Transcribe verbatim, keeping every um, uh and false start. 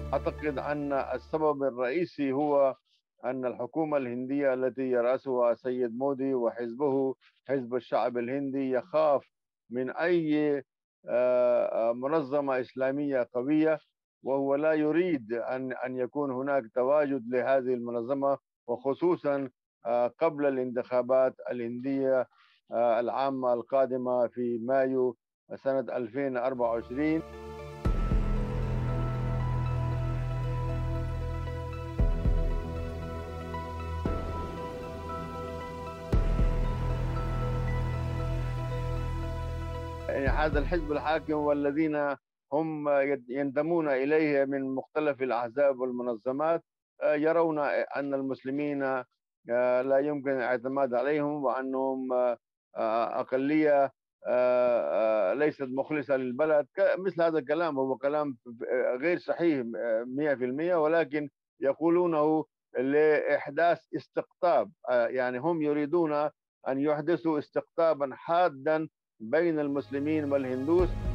أعتقد أن السبب الرئيسي هو أن الحكومة الهندية التي يرأسها سيد مودي وحزبه حزب الشعب الهندي يخاف من أي آه، منظمة إسلامية قوية، وهو لا يريد أن أن يكون هناك تواجد لهذه المنظمة، وخصوصا آه، قبل الانتخابات الهندية آه، العامة القادمة في مايو سنة ألفين وأربعة وعشرين. يعني هذا الحزب الحاكم والذين هم ينتمون إليه من مختلف الأحزاب والمنظمات آه، يرون أن المسلمين آه، لا يمكن الاعتماد عليهم، وأنهم آه، آه، أقلية آه، آه، ليست مخلصة للبلد. مثل هذا الكلام هو كلام غير صحيح آه، مئة في المئة، ولكن يقولونه لإحداث استقطاب. آه، يعني هم يريدون أن يحدثوا استقطابا حادا بين المسلمين والهندوس.